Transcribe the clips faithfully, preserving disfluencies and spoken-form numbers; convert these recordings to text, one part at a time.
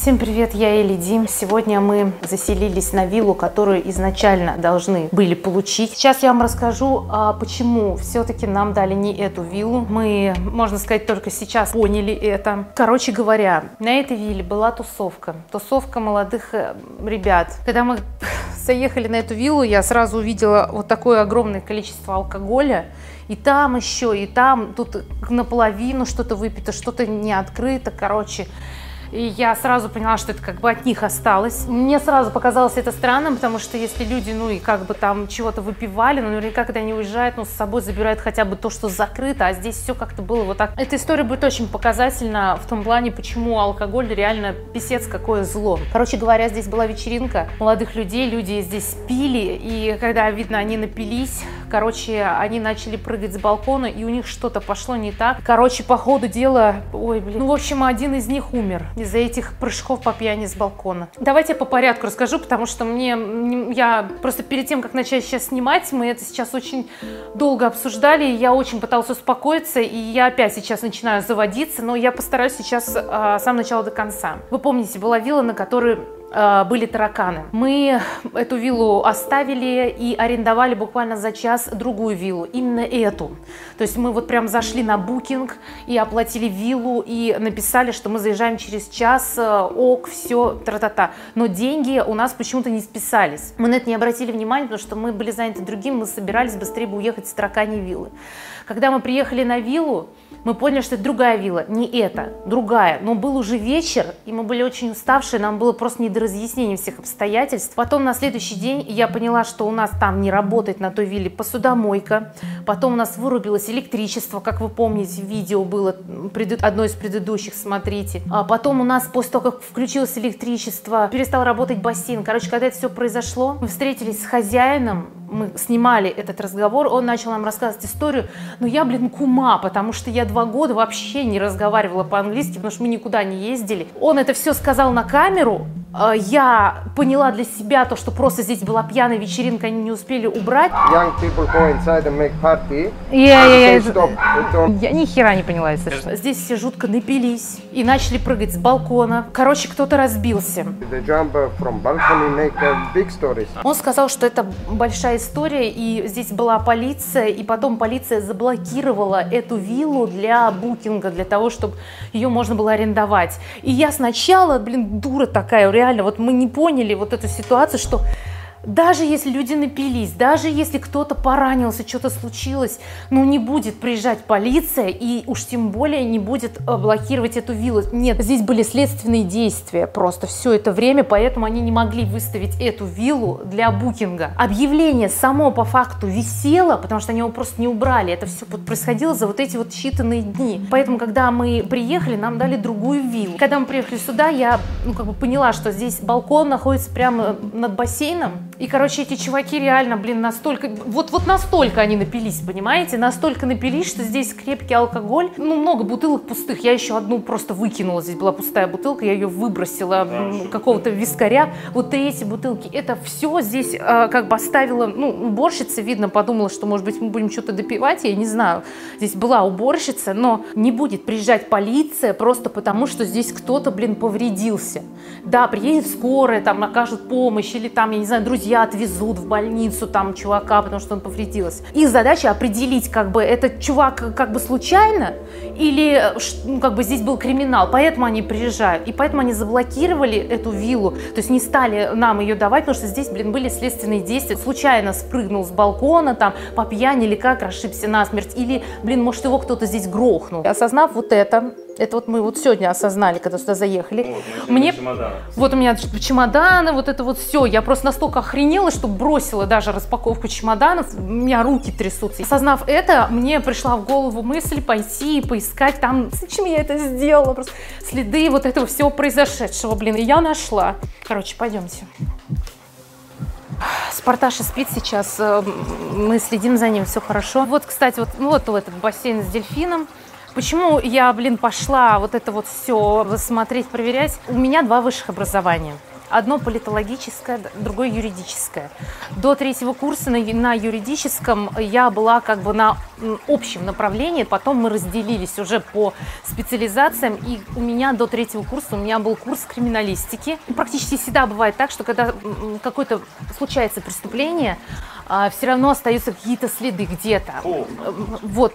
Всем привет, я Элли Дим. Сегодня мы заселились на виллу, которую изначально должны были получить. Сейчас я вам расскажу, почему все-таки нам дали не эту виллу. Мы, можно сказать, только сейчас поняли это. Короче говоря, на этой вилле была тусовка. Тусовка молодых ребят. Когда мы заехали на эту виллу, я сразу увидела вот такое огромное количество алкоголя. И там еще, и там, тут наполовину что-то выпито, что-то не открыто, короче. И я сразу поняла, что это как бы от них осталось. Мне сразу показалось это странным, потому что если люди, ну и как бы там чего-то выпивали, ну наверняка, когда они уезжают, ну с собой забирают хотя бы то, что закрыто, а здесь все как-то было вот так. Эта история будет очень показательна в том плане, почему алкоголь реально писец какое зло. Короче говоря, здесь была вечеринка молодых людей, люди здесь пили, и когда, видно, они напились, короче, они начали прыгать с балкона, и у них что-то пошло не так. Короче, по ходу дела, ой, блин, ну в общем, один из них умер из-за этих прыжков по пьяни с балкона. Давайте я по порядку расскажу, потому что мне, я просто перед тем, как начать сейчас снимать, мы это сейчас очень долго обсуждали, и я очень пыталась успокоиться, и я опять сейчас начинаю заводиться, но я постараюсь сейчас а, с самого начала до конца. Вы помните, была вилла, на которой были тараканы. Мы эту виллу оставили и арендовали буквально за час другую виллу, именно эту. То есть мы вот прям зашли на букинг и оплатили виллу и написали, что мы заезжаем через час, ок, все, тра-та-та. Но деньги у нас почему-то не списались. Мы на это не обратили внимания, потому что мы были заняты другим, мы собирались быстрее бы уехать с тараканьей виллы. Когда мы приехали на виллу, мы поняли, что это другая вилла, не эта, другая. Но был уже вечер, и мы были очень уставшие, нам было просто не до разъяснения всех обстоятельств. Потом на следующий день я поняла, что у нас там не работает на той вилле посудомойка. Потом у нас вырубилось электричество, как вы помните, видео было одно из предыдущих, смотрите. А потом у нас после того, как включилось электричество, перестал работать бассейн. Короче, когда это все произошло, мы встретились с хозяином, мы снимали этот разговор, он начал нам рассказывать историю, но я, блин, кума, потому что я два года вообще не разговаривала по-английски, потому что мы никуда не ездили. Он это все сказал на камеру, я поняла для себя то, что просто здесь была пьяная вечеринка, они не успели убрать. Young people go inside and make party. Я, я, я, я ни хера не поняла, если что. Здесь все жутко напились и начали прыгать с балкона. Короче, кто-то разбился. The jumper from balcony make big stories. Он сказал, что это большая история, и здесь была полиция, и потом полиция заблокировала эту виллу для букинга, для того, чтобы ее можно было арендовать. И я сначала, блин, дура такая, реально, вот мы не поняли вот эту ситуацию, что даже если люди напились, даже если кто-то поранился, что-то случилось, ну не будет приезжать полиция и уж тем более не будет блокировать эту виллу. Нет, здесь были следственные действия просто все это время, поэтому они не могли выставить эту виллу для букинга. Объявление само по факту висело, потому что они его просто не убрали. Это все происходило за вот эти вот считанные дни. Поэтому, когда мы приехали, нам дали другую виллу. Когда мы приехали сюда, я ну, как бы поняла, что здесь балкон находится прямо над бассейном. И, короче, эти чуваки реально, блин, настолько, вот, вот настолько они напились, понимаете, настолько напились, что здесь крепкий алкоголь, ну, много бутылок пустых, я еще одну просто выкинула, здесь была пустая бутылка, я ее выбросила, да, какого-то вискаря, вот третьи бутылки, это все здесь э, как бы оставила, ну, уборщица, видно, подумала, что, может быть, мы будем что-то допивать, я не знаю, здесь была уборщица, но не будет приезжать полиция просто потому, что здесь кто-то, блин, повредился. Да, приедет скорая, там, окажут помощь, или там, я не знаю, друзья, отвезут в больницу там чувака, потому что он повредился. Их задача определить, как бы этот чувак как бы случайно или ну, как бы здесь был криминал, поэтому они приезжают. И поэтому они заблокировали эту виллу, то есть не стали нам ее давать, потому что здесь, блин, были следственные действия. Случайно спрыгнул с балкона, там, по пьяни или как, расшибся насмерть, или, блин, может, его кто-то здесь грохнул. Осознав вот это, это вот мы вот сегодня осознали, когда сюда заехали. Вот, мне, вот у меня чемоданы, вот это вот все, я просто настолько охренела, что бросила даже распаковку чемоданов, у меня руки трясутся. Осознав это, мне пришла в голову мысль пойти и поискать там, зачем я это сделала, просто следы вот этого всего произошедшего, блин, и я нашла. Короче, пойдемте. Спарташа спит сейчас, мы следим за ним, все хорошо. Вот, кстати, вот, вот этот бассейн с дельфином. Почему я, блин, пошла вот это вот все смотреть, проверять? У меня два высших образования. Одно политологическое, другое юридическое. До третьего курса на, на юридическом я была как бы на общем направлении, потом мы разделились уже по специализациям, и у меня до третьего курса у меня был курс криминалистики. Практически всегда бывает так, что когда какое-то случается преступление, все равно остаются какие-то следы где-то. Вот.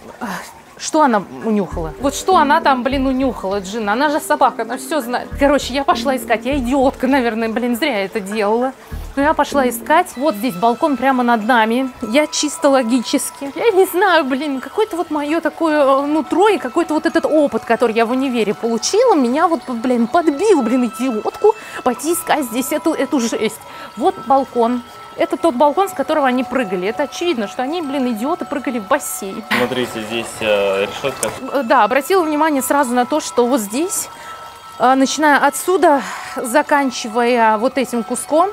Что она унюхала? Вот что она там, блин, унюхала, Джина? Она же собака, она все знает. Короче, я пошла искать. Я идиотка, наверное, блин, зря я это делала. Но я пошла искать. Вот здесь балкон прямо над нами. Я чисто логически. Я не знаю, блин, какое-то вот мое такое нутро и какой-то вот этот опыт, который я в универе получила, меня вот, блин, подбил, блин, идиотку пойти искать здесь эту, эту жесть. Вот балкон. Это тот балкон, с которого они прыгали. Это очевидно, что они, блин, идиоты, прыгали в бассейн. Смотрите, здесь э, решетка. Да, обратила внимание сразу на то, что вот здесь, э, начиная отсюда, заканчивая вот этим куском,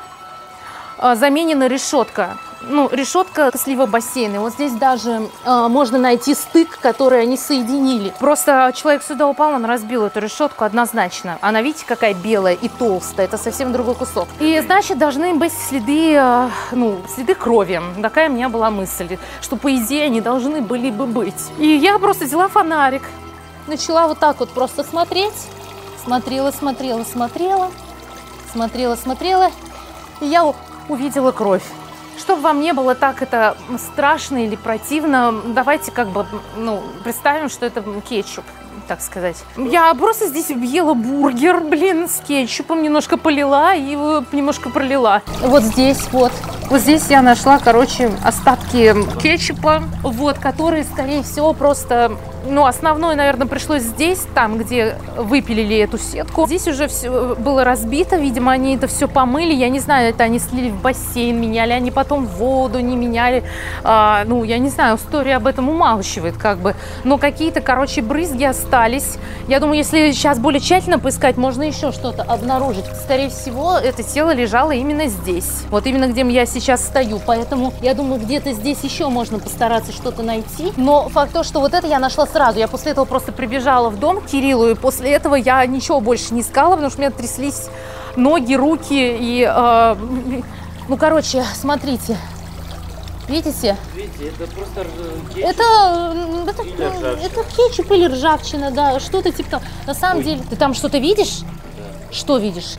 э, заменена решетка. Ну, решетка слива бассейна. Вот здесь даже э, можно найти стык, который они соединили. Просто человек сюда упал, он разбил эту решетку однозначно. Она, видите, какая белая и толстая. Это совсем другой кусок. И, значит, должны быть следы, э, ну, следы крови. Такая у меня была мысль, что, по идее, они должны были бы быть. И я просто взяла фонарик, начала вот так вот просто смотреть. Смотрела, смотрела, смотрела. Смотрела, смотрела. И я увидела кровь. Чтобы вам не было так это страшно или противно, давайте как бы, ну, представим, что это кетчуп, так сказать. Я просто здесь ела бургер, блин, с кетчупом, немножко полила и немножко пролила. Вот здесь вот, вот здесь я нашла, короче, остатки кетчупа, вот, которые, скорее всего, просто... Ну, основное, наверное, пришлось здесь, там, где выпилили эту сетку. Здесь уже все было разбито, видимо, они это все помыли. Я не знаю, это они слили в бассейн, меняли они потом воду, не меняли. А, ну, я не знаю, история об этом умалчивает, как бы. Но какие-то, короче, брызги остались. Я думаю, если сейчас более тщательно поискать, можно еще что-то обнаружить. Скорее всего, это тело лежало именно здесь. Вот именно где я сейчас стою. Поэтому, я думаю, где-то здесь еще можно постараться что-то найти. Но факт то, что вот это я нашла сразу. Я после этого просто прибежала в дом к Кириллу, и после этого я ничего больше не искала, потому что у меня тряслись ноги, руки, и, э, ну, короче, смотрите, видите? Видите, это просто кетчуп. Это, это, это кетчуп или ржавчина, да, что-то типа того. На самом Ой. деле, ты там что-то видишь? Да. Что видишь?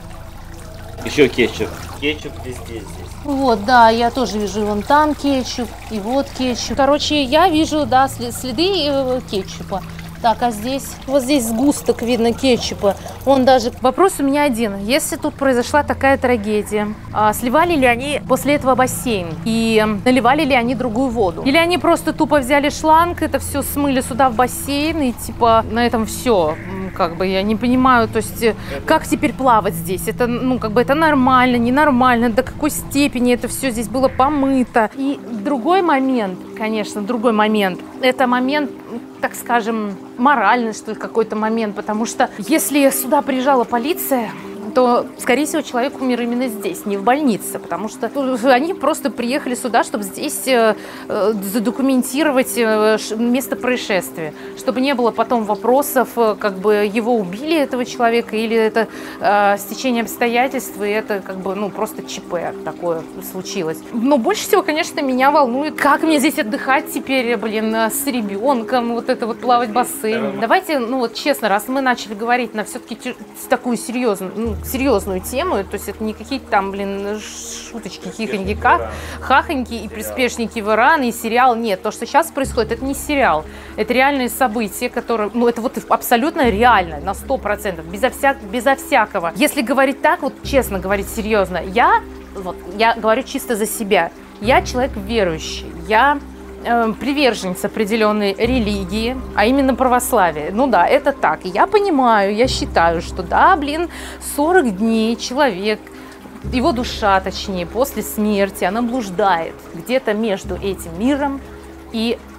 Еще кетчуп. Кетчуп везде здесь. Вот, да, я тоже вижу вон там кетчуп, и вот кетчуп. Короче, я вижу, да, следы кетчупа. Так, а здесь, вот здесь сгусток видно кетчупа. Он даже... Вопрос у меня один. Если тут произошла такая трагедия, а сливали ли они после этого бассейн? И наливали ли они другую воду? Или они просто тупо взяли шланг, это все смыли сюда в бассейн, и типа на этом все? Как бы я не понимаю, то есть как теперь плавать здесь? Это, ну, как бы это нормально, ненормально, до какой степени это все здесь было помыто? И другой момент, конечно, другой момент, это момент, так скажем, моральный, что ли, какой-то момент, потому что если сюда приезжала полиция, то, скорее всего, человек умер именно здесь, не в больнице, потому что они просто приехали сюда, чтобы здесь задокументировать место происшествия, чтобы не было потом вопросов, как бы его убили, этого человека, или это э, стечение обстоятельств, и это как бы, ну, просто ЧП такое случилось. Но больше всего, конечно, меня волнует, как мне здесь отдыхать теперь, блин, с ребенком, вот это вот плавать в бассейне. Давайте, ну, вот честно, раз мы начали говорить на все-таки такую серьезную, ну, серьезную тему, то есть это не какие-то там, блин, шуточки, хихоньки, хахоньки и приспешники в Иран, и сериал. Нет, то, что сейчас происходит, это не сериал, это реальные события, которые, ну, это вот абсолютно реально, на сто процентов, безо, вся, безо всякого. Если говорить так, вот честно говорить серьезно, я, вот, я говорю чисто за себя, я человек верующий, я приверженец определенной религии, а именно православия. Ну да, это так. И я понимаю, я считаю, что да, блин, сорок дней человек, его душа, точнее, после смерти, она блуждает где-то между этим миром и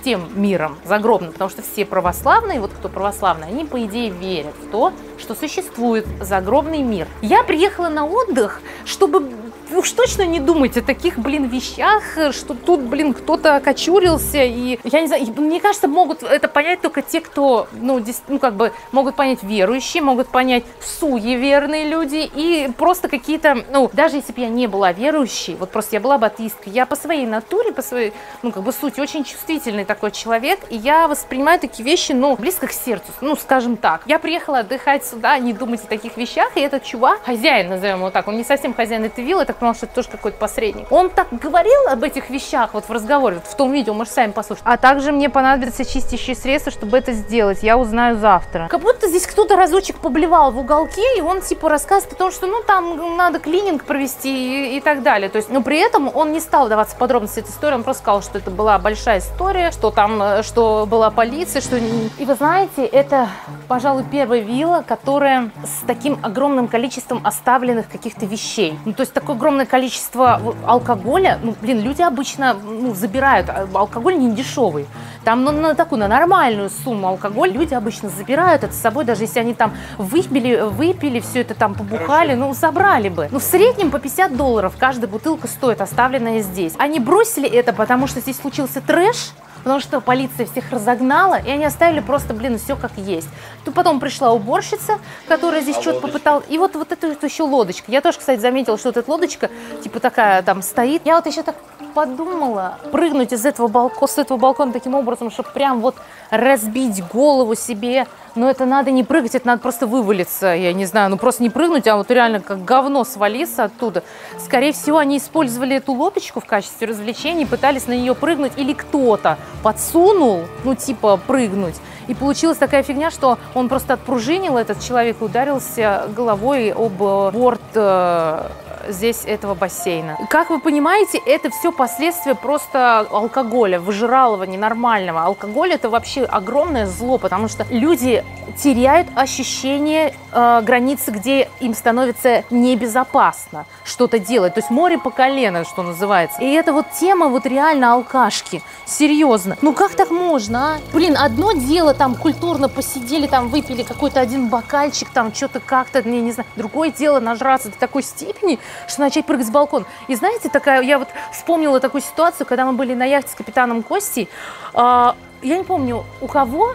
тем миром загробным, потому что все православные, вот кто православный, они, по идее, верят в то, что существует загробный мир. Я приехала на отдых, чтобы уж точно не думать о таких, блин, вещах, что тут, блин, кто-то окочурился, и, я не знаю, мне кажется, могут это понять только те, кто, ну, здесь, ну, как бы, могут понять верующие, могут понять суеверные люди, и просто какие-то, ну, даже если бы я не была верующей, вот просто я была бы атеисткой, я по своей натуре, по своей, ну, как бы, сути, очень чувствительный такой человек, и я воспринимаю такие вещи, ну, близко к сердцу, ну, скажем так. Я приехала отдыхать сюда, не думать о таких вещах, и этот чувак, хозяин, назовем его так, он не совсем хозяин этой виллы, так потому что это тоже какой-то посредник. Он так говорил об этих вещах вот в разговоре, вот в том видео, можете сами послушать. А также мне понадобится чистящее средство, чтобы это сделать. Я узнаю завтра. Как будто здесь кто-то разочек поблевал в уголке, и он типа рассказывает о том, что ну там надо клининг провести и, и так далее. То есть, но при этом он не стал даваться в подробности этой истории, он просто сказал, что это была большая история, что там, что была полиция, что... И вы знаете, это, пожалуй, первая вилла, которая с таким огромным количеством оставленных каких-то вещей. Ну, то есть такое огромное количество алкоголя, ну, блин, люди обычно, ну, забирают, алкоголь не дешевый, там, ну, на такую, на нормальную сумму алкоголь люди обычно забирают это с собой, даже если они там выпили, выпили, все это там побухали, ну, забрали бы. Ну, в среднем по пятьдесят долларов каждая бутылка стоит, оставленная здесь. Они бросили это, потому что здесь случился трэш, потому что полиция всех разогнала, и они оставили просто, блин, все как есть. То потом пришла уборщица, которая здесь а что-то попыталась. И вот, вот это вот еще лодочка. Я тоже, кстати, заметила, что вот эта лодочка, типа такая там стоит. Я вот еще так подумала, прыгнуть из этого балкона, с этого балкона таким образом, чтобы прям вот разбить голову себе. Но это надо не прыгать, это надо просто вывалиться, я не знаю, ну просто не прыгнуть, а вот реально как говно свалиться оттуда. Скорее всего, они использовали эту лодочку в качестве развлечения, пытались на нее прыгнуть, или кто-то подсунул, ну типа прыгнуть. И получилась такая фигня, что он просто отпружинил, этот человек, и ударился головой об борт э, здесь этого бассейна. Как вы понимаете, это все последствия просто алкоголя, выжиралова ненормального. Алкоголь — это вообще огромное зло, потому что люди теряют ощущение э, границы, где им становится небезопасно что-то делать. То есть море по колено, что называется. И это вот тема вот реально алкашки. Серьезно. Ну как так можно, а? Блин, одно дело там культурно посидели, там выпили какой-то один бокальчик, там что-то как-то, не, не знаю. Другое дело нажраться до такой степени, что начать прыгать с балкона. И знаете, такая, я вот вспомнила такую ситуацию, когда мы были на яхте с капитаном Костей. Э, я не помню, у кого...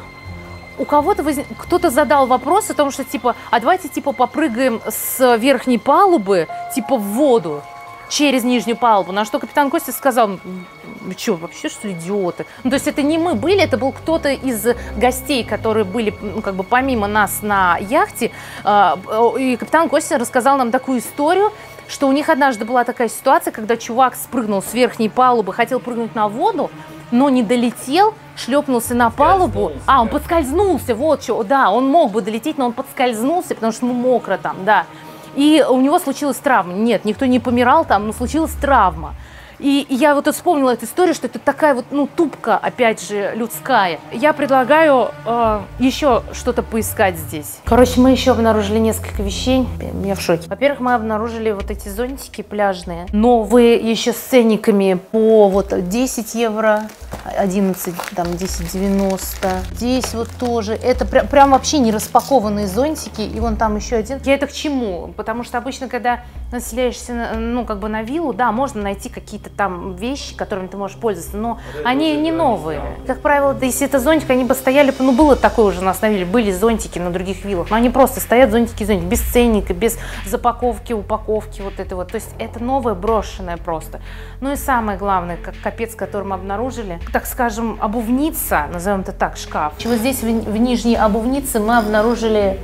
У кого-то воз... кто-то задал вопрос о том, что типа, а давайте типа попрыгаем с верхней палубы типа в воду через нижнюю палубу. На что капитан Костя сказал: вы что, вообще что, идиоты? Ну, то есть это не мы были, это был кто-то из гостей, которые были, ну, как бы помимо нас на яхте. И капитан Костя рассказал нам такую историю, что у них однажды была такая ситуация, когда чувак спрыгнул с верхней палубы, хотел прыгнуть на воду, но не долетел, шлепнулся на палубу. А, он подскользнулся, вот что. Да, он мог бы долететь, но он подскользнулся, потому что ему мокро там, да. И у него случилась травма. Нет, никто не помирал там, но случилась травма. И я вот вспомнила эту историю, что это такая вот, ну, тупка, опять же, людская. Я предлагаю э, еще что-то поискать здесь. Короче, мы еще обнаружили несколько вещей. Я в шоке. Во-первых, мы обнаружили вот эти зонтики пляжные, новые, еще с ценниками по вот десять евро, одиннадцать, там, десять девяносто. Здесь вот тоже. Это прям, прям вообще не распакованные зонтики. И вон там еще один. Я это к чему? Потому что обычно, когда населяешься, ну, как бы на виллу, да, можно найти какие-то там вещи, которыми ты можешь пользоваться, но они не новые. Как правило, да, если это зонтик, они бы стояли, ну, было такое уже на вилле, были зонтики на других виллах, но они просто стоят, зонтики, зонтики, без ценника, без запаковки, упаковки, вот это вот. То есть это новое, брошенное просто. Ну и самое главное, как капец, который мы обнаружили, так скажем, обувница, назовем это так, шкаф. Вот здесь в, в нижней обувнице мы обнаружили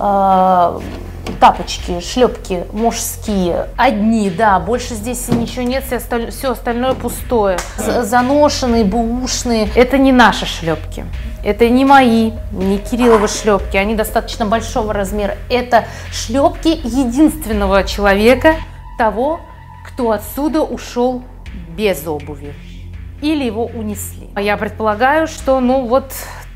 э, тапочки, шлепки мужские. Одни, да, больше здесь ничего нет, все, осталь... все остальное пустое. Заношенные, бэушные. Это не наши шлепки. Это не мои, не Кирилловы шлепки. Они достаточно большого размера. Это шлепки единственного человека, того, кто отсюда ушел без обуви. Или его унесли. Я предполагаю, что, ну вот...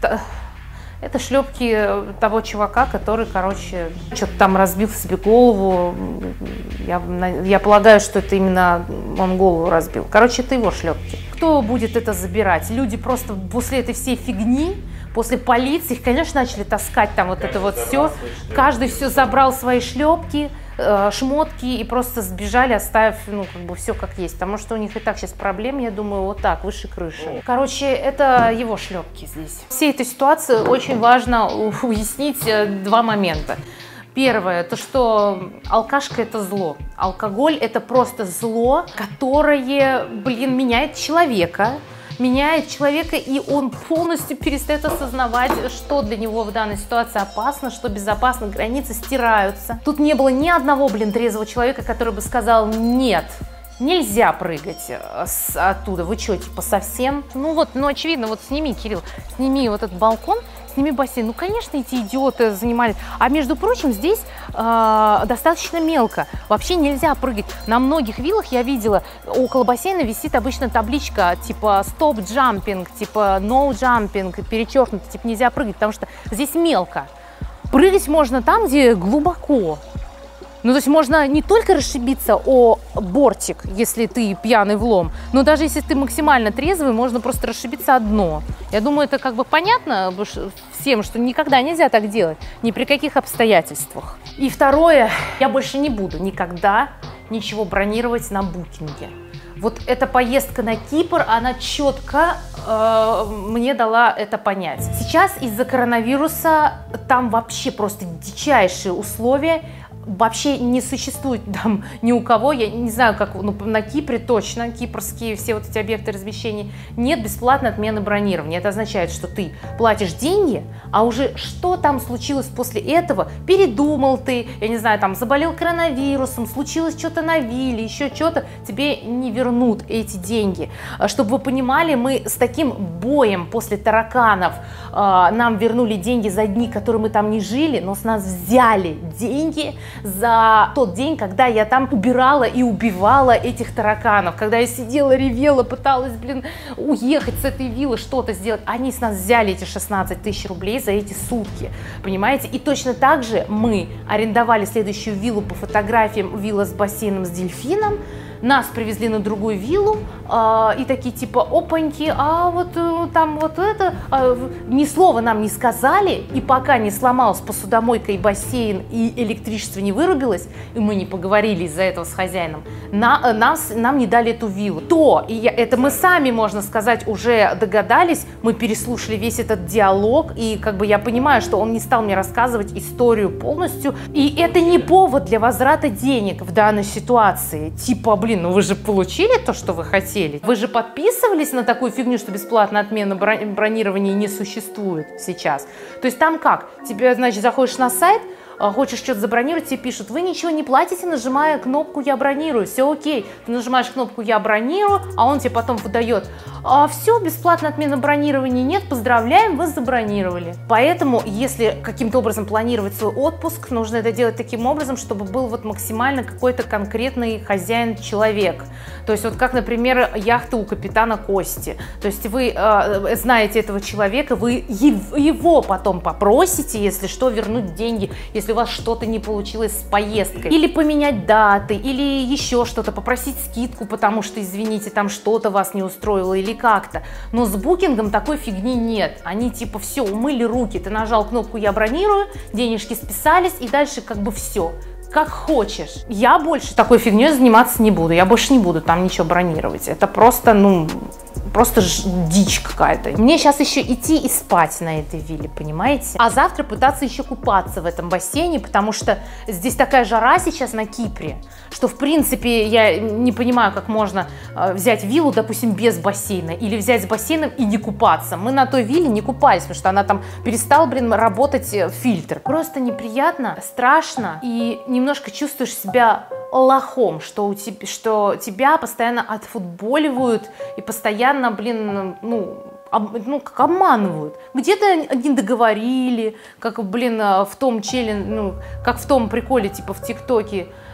Это шлепки того чувака, который, короче, что-то там разбил себе голову. Я, я полагаю, что это именно он голову разбил. Короче, это его шлепки. Кто будет это забирать? Люди просто после этой всей фигни, после полиции, их, конечно, начали таскать там вот это вот все. Каждый все забрал свои шлепки, э, шмотки и просто сбежали, оставив, ну, как бы все как есть. Потому что у них и так сейчас проблем, я думаю, вот так, выше крыши. Короче, это его шлепки здесь. В всей этой ситуации очень важно уяснить два момента. Первое, то что алкашка это зло. Алкоголь это просто зло, которое, блин, меняет человека. Меняет человека, и он полностью перестает осознавать, что для него в данной ситуации опасно, что безопасно, границы стираются. Тут не было ни одного, блин, трезвого человека, который бы сказал «нет». Нельзя прыгать с, оттуда. Вы что, типа совсем? Ну вот, ну очевидно, вот сними, Кирилл, сними вот этот балкон, сними бассейн. Ну, конечно, эти идиоты занимались. А между прочим, здесь э, достаточно мелко. Вообще нельзя прыгать. На многих виллах я видела, около бассейна висит обычно табличка типа stop jumping, типа no jumping, перечеркнуто, типа нельзя прыгать, потому что здесь мелко. Прыгать можно там, где глубоко. Ну, то есть можно не только расшибиться о бортик, если ты пьяный влом, но даже если ты максимально трезвый, можно просто расшибиться о дно. Я думаю, это как бы понятно всем, что никогда нельзя так делать, ни при каких обстоятельствах. И второе, я больше не буду никогда ничего бронировать на букинге. Вот эта поездка на Кипр, она четко э, мне дала это понять. Сейчас из-за коронавируса там вообще просто дичайшие условия. Вообще не существует там ни у кого, я не знаю, как ну, на Кипре точно, кипрские все вот эти объекты размещения, нет бесплатной отмены бронирования. Это означает, что ты платишь деньги, а уже что там случилось после этого, передумал ты, я не знаю, там заболел коронавирусом, случилось что-то на вилле, еще что-то, тебе не вернут эти деньги. Чтобы вы понимали, мы с таким боем после тараканов э, нам вернули деньги за дни, которые мы там не жили, но с нас взяли деньги за тот день, когда я там убирала и убивала этих тараканов, когда я сидела, ревела, пыталась, блин, уехать с этой виллы, что-то сделать. Они с нас взяли эти шестнадцать тысяч рублей за эти сутки, понимаете? И точно так же мы арендовали следующую виллу по фотографиям, вилла с бассейном с дельфином, нас привезли на другую виллу, э, и такие типа опаньки, а вот э, там вот это, э, ни слова нам не сказали, и пока не сломалась посудомойка и бассейн, и электричество не вырубилось, и мы не поговорили из-за этого с хозяином, на, э, нас, нам не дали эту виллу. То, и я, это мы сами, можно сказать, уже догадались, мы переслушали весь этот диалог, и как бы я понимаю, что он не стал мне рассказывать историю полностью, и это не повод для возврата денег в данной ситуации, типа, блин, ну вы же получили то, что вы хотели. Вы же подписывались на такую фигню, что бесплатная отмена бронирования не существует сейчас. То есть там как? Тебе, значит, заходишь на сайт, хочешь что-то забронировать, тебе пишут, вы ничего не платите, нажимая кнопку «Я бронирую», все окей. Ты нажимаешь кнопку «Я бронирую», а он тебе потом выдает, а, все, бесплатная отмена бронирования нет, поздравляем, вы забронировали. Поэтому, если каким-то образом планировать свой отпуск, нужно это делать таким образом, чтобы был вот максимально какой-то конкретный хозяин-человек. То есть вот как, например, яхта у капитана Кости. То есть вы э, знаете этого человека, вы его потом попросите, если что, вернуть деньги, если у вас что-то не получилось с поездкой. Или поменять даты, или еще что-то, попросить скидку, потому что, извините, там что-то вас не устроило или как-то. Но с букингом такой фигни нет. Они типа все, умыли руки, ты нажал кнопку «Я бронирую», денежки списались, и дальше как бы все. Как хочешь. Я больше такой фигней заниматься не буду. Я больше не буду там ничего бронировать. Это просто, ну, просто дичь какая-то. Мне сейчас еще идти и спать на этой вилле, понимаете? А завтра пытаться еще купаться в этом бассейне, потому что здесь такая жара сейчас на Кипре, что, в принципе, я не понимаю, как можно взять виллу, допустим, без бассейна, или взять с бассейном и не купаться. Мы на той вилле не купались, потому что она там перестала, блин, работать фильтр. Просто неприятно, страшно, и немножко чувствуешь себя лохом, что, у тебя, что тебя постоянно отфутболивают и постоянно, блин, ну, об, ну как обманывают. Где-то не договорили, как, блин, в том челлендже, ну, как в том приколе, типа в ТикТоке,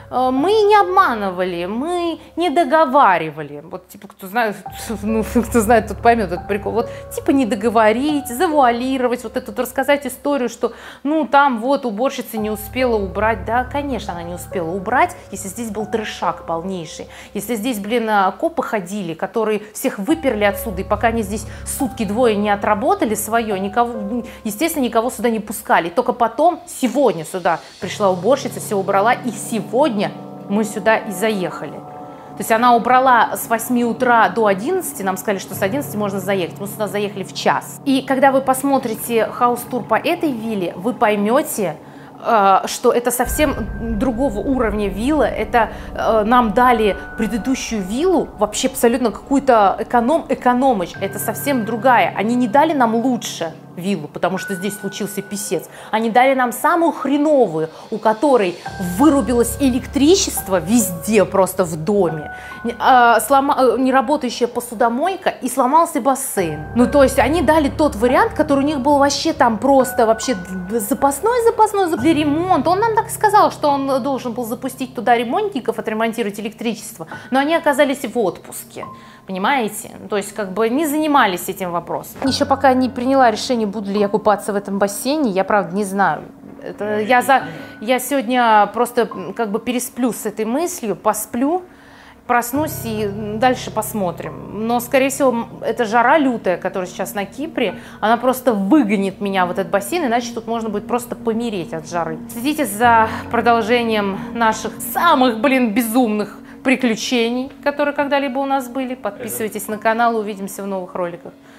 Мы не обманывали, мы не договаривали. Вот, типа, кто знает, ну, кто знает, тот поймет этот прикол. Вот, типа, не договорить, завуалировать, вот эту, рассказать историю, что, ну, там вот уборщица не успела убрать. Да, конечно, она не успела убрать, если здесь был трешак полнейший. Если здесь, блин, копы ходили, которые всех выперли отсюда, и пока они здесь сутки двое не отработали свое, никого, естественно, никого сюда не пускали. Только потом, сегодня сюда пришла уборщица, все убрала, и сегодня мы сюда и заехали. То есть она убрала с восьми утра до одиннадцати, нам сказали, что с одиннадцати можно заехать. Мы сюда заехали в час. И когда вы посмотрите хаус-тур по этой вилле, вы поймете, что это совсем другого уровня вилла. Это э, нам дали предыдущую виллу, вообще абсолютно какую-то эконом-экономыч. Это совсем другая. Они не дали нам лучше виллу, потому что здесь случился писец. Они дали нам самую хреновую, у которой вырубилось электричество везде, просто в доме, э, слома, неработающая посудомойка и сломался бассейн. Ну, то есть они дали тот вариант, который у них был вообще там просто вообще запасной-запасной для ремонта. Он нам так и сказал, что он должен был запустить туда ремонтников, отремонтировать электричество, но они оказались в отпуске. Понимаете? То есть как бы не занимались этим вопросом. Еще пока не приняла решение, буду ли я купаться в этом бассейне, я правда не знаю. Это, я, за, я сегодня просто как бы пересплю с этой мыслью, посплю, проснусь и дальше посмотрим. Но, скорее всего, эта жара лютая, которая сейчас на Кипре, она просто выгонит меня в этот бассейн, иначе тут можно будет просто помереть от жары. Следите за продолжением наших самых, блин, безумных приключений, которые когда-либо у нас были. Подписывайтесь на канал, увидимся в новых роликах.